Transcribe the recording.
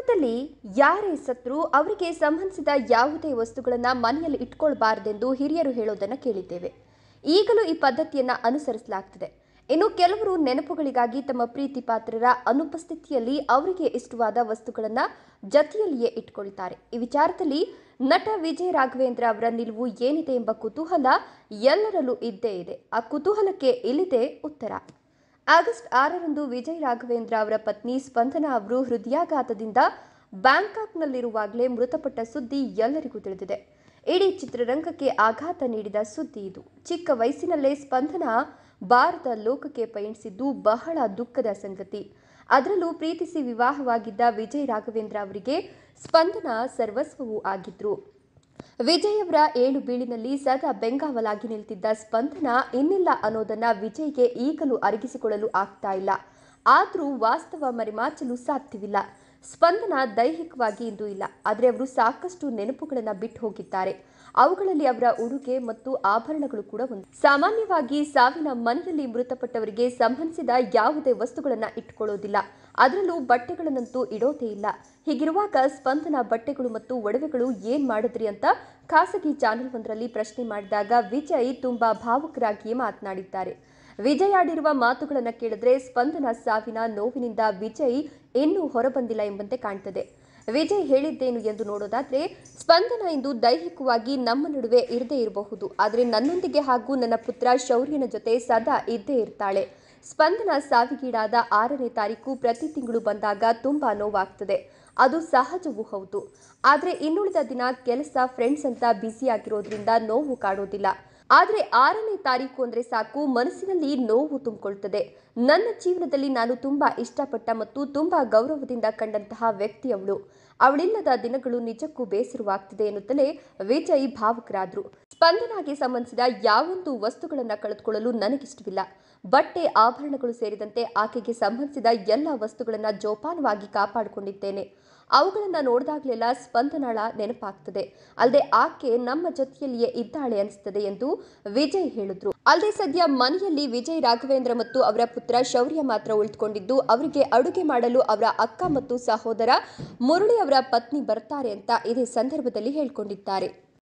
ಕುಟುಂಬದಲ್ಲಿ ಯಾರೇ ಸತ್ರು ಅವರಿಗೆ ಸಂಬಂಧಿಸಿದ ಯಾವುದೇ ವಸ್ತುಗಳನ್ನು ಮನೆಯಲ್ಲಿ ಇಟ್ಕೊಳ್ಬಾರದೆಂದು ಹಿರಿಯರು ಹೇಳೋದನ್ನು ಕೇಳಿದ್ದೇವೆ. ಈಗಲೂ ಈ ಪದ್ಧತಿಯನ್ನು ಅನುಸರಿಸಲಾಗ್ತಿದೆ. ಇನ್ನು ಕೆಲವರು ನೆನಪುಗಳಿಗಾಗಿ ತಮ್ಮ ಪ್ರೀತಿ ಪಾತ್ರರ ಅನುಪಸ್ಥಿತಿಯಲ್ಲಿ ಅವರಿಗೆ ಇಷ್ಟವಾದ ವಸ್ತುಗಳನ್ನು ಜೊತೆಯಲ್ಲಿಯೇ ಇಟ್ಕೊಳ್ತಾರೆ. ಈ ವಿಚಾರದಲ್ಲಿ ನಟ ವಿಜಯ್ ರಾಘವೇಂದ್ರ ಅವರ ನಿಲುವು ಏನಿದೆ ಎಂಬ ಕುತೂಹಲ ಎಲ್ಲರಲ್ಲೂ ಇದ್ದೇ ಇದೆ. ಆ ಕುತೂಹಲಕ್ಕೆ ಇಲ್ಲಿದೆ ಉತ್ತರ. ಆಗಸ್ಟ್ 6ರಂದು ವಿಜಯ್ ರಾಘವೇಂದ್ರ ಅವರ ಪತ್ನಿ ಸ್ಪಂದನಾ ಅವರು ಹೃದಯಾಘಾತದಿಂದ ಬ್ಯಾಂಕಾಕ್ನಲ್ಲಿರುವಾಗಲೇ ಮೃತಪಟ್ಟ ಸುದ್ದಿ ಎಲ್ಲರಿಗೂ ತಿಳಿದಿದೆ. ಇಡೀ ಚಿತ್ರರಂಗಕ್ಕೆ ಆಘಾತ ನೀಡಿದ ಸುದ್ದಿ ಇದು. ಚಿಕ್ಕ ವಯಸ್ಸಿನಲ್ಲೇ ಸ್ಪಂದನಾ ಭಾರತ ಲೋಕಕ್ಕೆ ಪಯಣಿಸಿದ್ದು ಬಹಳ ದುಃಖದ ಸಂಗತಿ. ಅದರಲ್ಲೂ ಪ್ರೀತಿಸಿ ವಿವಾಹವಾಗಿದ್ದ ವಿಜಯ್ ರಾಘವೇಂದ್ರ ಅವರಿಗೆ ಸ್ಪಂದನಾ ಸರ್ವಸ್ವವೂ ಆಗಿದ್ರು. ವಿಜಯ್ ಅವರ ಏಳು ಬೀಳಿನಲ್ಲಿ ಸದಾ ಬೆಂಗಾವಲಾಗಿ ನಿಲ್ತಿದ್ದ ಸ್ಪಂದನಾ ಇನ್ನಿಲ್ಲ ಅನ್ನೋದನ್ನ ವಿಜಯ್ಗೆ ಈಗಲೂ ಅರಗಿಸಿಕೊಳ್ಳಲು ಆಗ್ತಾ ಇಲ್ಲ. ಆದರೂ ವಾಸ್ತವ ಮರೆಮಾಚಲು ಸಾಧ್ಯವಿಲ್ಲ. ಸ್ಪಂದನಾ ದೈಹಿಕವಾಗಿ ಇಂದು ಇಲ್ಲ, ಆದರೆ ಅವರು ಸಾಕಷ್ಟು ನೆನಪುಗಳನ್ನು ಬಿಟ್ಟು ಹೋಗಿದ್ದಾರೆ. ಅವುಗಳಲ್ಲಿ ಅವರ ಉಡುಗೆ ಮತ್ತು ಆಭರಣಗಳು ಕೂಡ ಒಂದು. ಸಾಮಾನ್ಯವಾಗಿ ಸಾವಿನ ಮನೆಯಲ್ಲಿ ಮೃತಪಟ್ಟವರಿಗೆ ಸಂಬಂಧಿಸಿದ ಯಾವುದೇ ವಸ್ತುಗಳನ್ನು ಇಟ್ಕೊಳ್ಳೋದಿಲ್ಲ, ಅದರಲ್ಲೂ ಬಟ್ಟೆಗಳನ್ನಂತೂ ಇಡೋದೇ ಇಲ್ಲ. ಹೀಗಿರುವಾಗ ಸ್ಪಂದನಾ ಬಟ್ಟೆಗಳು ಮತ್ತು ಒಡವೆಗಳು ಏನ್ ಮಾಡಿದ್ರಿ ಅಂತ ಖಾಸಗಿ ಚಾನೆಲ್ ಒಂದರಲ್ಲಿ ಪ್ರಶ್ನೆ ಮಾಡಿದಾಗ ವಿಜಯ್ ತುಂಬಾ ಭಾವುಕರಾಗಿಯೇ ಮಾತನಾಡಿದ್ದಾರೆ. ವಿಜಯ್ ಆಡಿರುವ ಮಾತುಗಳನ್ನು ಕೇಳಿದ್ರೆ ಸ್ಪಂದನಾ ಸಾವಿನ ನೋವಿನಿಂದ ವಿಜಯ್ ಇನ್ನೂ ಹೊರಬಂದಿಲ್ಲ ಎಂಬಂತೆ ಕಾಣ್ತದೆ. ವಿಜಯ್ ಹೇಳಿದ್ದೇನು ಎಂದು ನೋಡೋದಾದ್ರೆ, ಸ್ಪಂದನಾ ಇಂದು ದೈಹಿಕವಾಗಿ ನಮ್ಮ ನಡುವೆ ಇರದೇ ಇರಬಹುದು, ಆದರೆ ನನ್ನೊಂದಿಗೆ ಹಾಗೂ ನನ್ನ ಪುತ್ರ ಶೌರ್ಯನ ಜೊತೆ ಸದಾ ಇದ್ದೇ ಇರ್ತಾಳೆ. ಸ್ಪಂದನಾ ಸಾವಿಗೀಡಾದ 6ನೇ ತಾರೀಕು ಪ್ರತಿ ತಿಂಗಳು ಬಂದಾಗ ತುಂಬಾ ನೋವಾಗ್ತದೆ, ಅದು ಸಹಜವೂ ಹೌದು. ಆದರೆ ಇನ್ನುಳಿದ ದಿನ ಕೆಲಸ, ಫ್ರೆಂಡ್ಸ್ ಅಂತ ಬ್ಯುಸಿ ಆಗಿರೋದ್ರಿಂದ ನೋವು ಕಾಡೋದಿಲ್ಲ. ಆದರೆ 6ನೇ ತಾರೀಕು ಅಂದರೆ ಸಾಕು, ಮನಸ್ಸಿನಲ್ಲಿ ನೋವು ತುಂಬಿಕೊಳ್ತದೆ. ನನ್ನ ಜೀವನದಲ್ಲಿ ನಾನು ತುಂಬಾ ಇಷ್ಟಪಟ್ಟ ಮತ್ತು ತುಂಬಾ ಗೌರವದಿಂದ ಕಂಡಂತಹ ವ್ಯಕ್ತಿಯವಳು. ಅವಳಿಲ್ಲದ ದಿನಗಳು ನಿಜಕ್ಕೂ ಬೇಸರವಾಗ್ತಿದೆ ಎನ್ನುತ್ತಲೇ ವಿಜಯ್ ಭಾವುಕರಾದ್ರು. ಸ್ಪಂದನಾಗೆ ಸಂಬಂಧಿಸಿದ ಯಾವೊಂದು ವಸ್ತುಗಳನ್ನು ಕಳೆದುಕೊಳ್ಳಲು ನನಗಿಷ್ಟವಿಲ್ಲ. ಬಟ್ಟೆ, ಆಭರಣಗಳು ಸೇರಿದಂತೆ ಆಕೆಗೆ ಸಂಬಂಧಿಸಿದ ಎಲ್ಲ ವಸ್ತುಗಳನ್ನು ಜೋಪಾನವಾಗಿ ಕಾಪಾಡಿಕೊಂಡಿದ್ದೇನೆ. ಅವುಗಳನ್ನು ನೋಡಿದಾಗಲೆಲ್ಲ ಸ್ಪಂದನಾಳ ನೆನಪಾಗ್ತದೆ. ಅಲ್ಲದೆ ಆಕೆ ನಮ್ಮ ಜೊತೆಯಲ್ಲಿಯೇ ಇದ್ದಾಳೆ ಅನಿಸ್ತದೆ ಎಂದು ವಿಜಯ್ ಹೇಳಿದ್ರು. ಅಲ್ಲದೆ ಸದ್ಯ ಮನೆಯಲ್ಲಿ ವಿಜಯ್ ರಾಘವೇಂದ್ರ ಮತ್ತು ಅವರ ಪುತ್ರ ಶೌರ್ಯ ಮಾತ್ರ ಉಳಿದುಕೊಂಡಿದ್ದು, ಅವರಿಗೆ ಅಡುಗೆ ಮಾಡಲು ಅವರ ಅಕ್ಕ ಮತ್ತು ಸಹೋದರ ಮುರಳಿ ಅವರ ಪತ್ನಿ ಬರ್ತಾರೆ ಅಂತ ಇದೇ ಸಂದರ್ಭದಲ್ಲಿ ಹೇಳಿಕೊಂಡಿದ್ದಾರೆ.